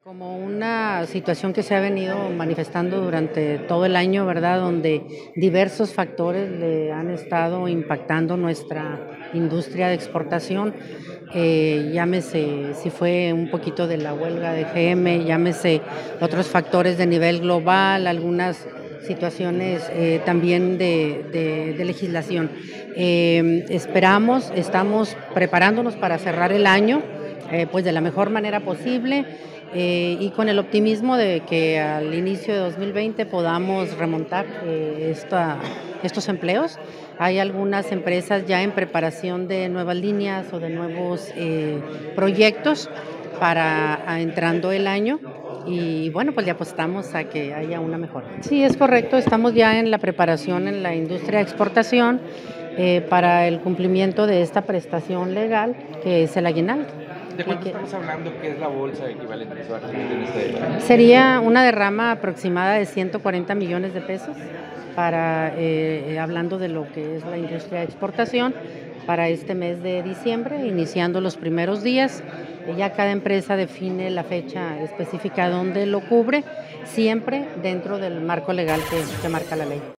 Como una situación que se ha venido manifestando durante todo el año, ¿verdad? Donde diversos factores le han estado impactando nuestra industria de exportación, llámese si fue un poquito de la huelga de GM, llámese otros factores de nivel global, algunas situaciones también de legislación. Estamos preparándonos para cerrar el año pues de la mejor manera posible y con el optimismo de que al inicio de 2020 podamos remontar estos empleos. Hay algunas empresas ya en preparación de nuevas líneas o de nuevos proyectos para entrando el año y bueno, pues le apostamos a que haya una mejora. Sí, es correcto, estamos ya en la preparación en la industria de exportación para el cumplimiento de esta prestación legal que es el aguinaldo. ¿De Y cuánto que estamos hablando? ¿Qué es la bolsa equivalente que se va a recibir en este? sería una derrama aproximada de 140 millones de pesos para, hablando de lo que es la industria de exportación, para este mes de diciembre, iniciando los primeros días. Ya cada empresa define la fecha específica donde lo cubre, siempre dentro del marco legal que marca la ley.